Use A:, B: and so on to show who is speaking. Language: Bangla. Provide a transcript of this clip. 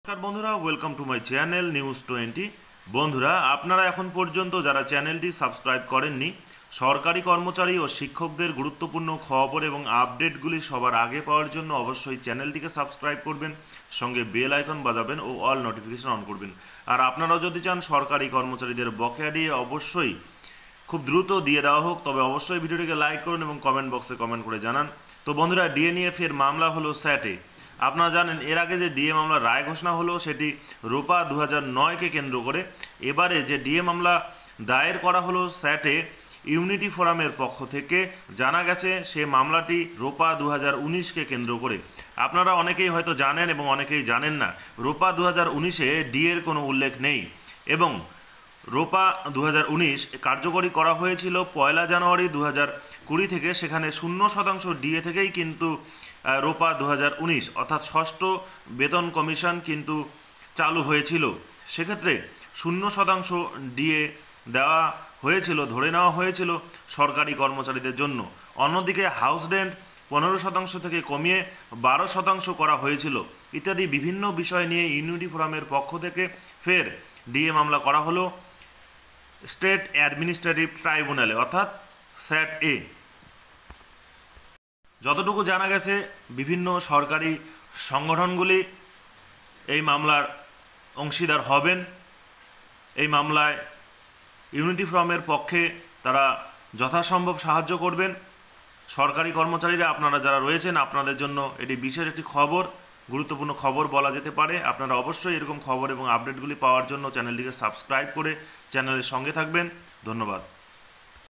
A: নমস্কার বন্ধুরা, welcome to my channel news 20। বন্ধুরা, আপনারা এখন পর্যন্ত যারা চ্যানেলটি সাবস্ক্রাইব করেননি, সরকারি কর্মচারী ও শিক্ষকদের গুরুত্বপূর্ণ খবর এবং আপডেটগুলি সবার আগে পাওয়ার জন্য অবশ্যই চ্যানেলটিকে সাবস্ক্রাইব করবেন, সঙ্গে বেল আইকন বাজাবেন ও অল নোটিফিকেশন অন করবেন। আর আপনারাও যদি চান সরকারি কর্মচারীদের বকেয়া দিয়ে অবশ্যই খুব দ্রুত দিয়ে দেওয়া হোক, তবে অবশ্যই ভিডিওটিকে লাইক করুন এবং কমেন্ট বক্সে কমেন্ট করে জানান। তো বন্ধুরা, ডিএ নিয়ে ফের মামলা হলো স্যাটে। আপনারা জানেন এর আগে যে ডিএ মামলা রায় ঘোষণা হলো সেটি রোপা 2009-কে কেন্দ্র করে। এবারে যে ডিএ মামলা দায়ের করা হলো স্যাটে ইউনিটি ফোরামের পক্ষ থেকে, জানা গেছে সে মামলাটি রোপা 2019-কে কেন্দ্র করে। আপনারা অনেকেই হয়তো জানেন এবং অনেকেই জানেন না, রোপা 2019-এ ডিএর কোনো উল্লেখ নেই এবং রোপা 2019 কার্যকরী করা হয়েছিল 1 জানুয়ারি 2020 থেকে। সেখানে 0% ডিএ থেকেই কিন্তু রোপা 2019 অর্থাৎ ষষ্ঠ বেতন কমিশন কিন্তু চালু হয়েছিল। সেক্ষেত্রে 0% ডিএ দেওয়া হয়েছিল, ধরে নেওয়া হয়েছিল সরকারি কর্মচারীদের জন্য। অন্যদিকে হাউস রেন্ট 15% থেকে কমিয়ে 12% করা হয়েছিল। ইত্যাদি বিভিন্ন বিষয় নিয়ে ইউনিটি ফোরামের পক্ষ থেকে ফের ডিএ মামলা করা হলো স্টেট অ্যাডমিনিস্ট্রেটিভ ট্রাইব্যুনালে অর্থাৎ স্যাট এ। যতটুকু জানা গেছে, বিভিন্ন সরকারি সংগঠনগুলি এই মামলার অংশীদার হবেন। এই মামলায় ইউনিটি ফোরামের পক্ষে তারা যথাসম্ভব সাহায্য করবেন। সরকারি কর্মচারীরা আপনারা যারা রয়েছেন, আপনাদের জন্য এটি বিশেষ একটি খবর, গুরুত্বপূর্ণ খবর বলা যেতে পারে। আপনারা অবশ্যই এরকম খবর এবং আপডেটগুলি পাওয়ার জন্য চ্যানেলটিকে সাবস্ক্রাইব করে চ্যানেলের সঙ্গে থাকবেন। ধন্যবাদ।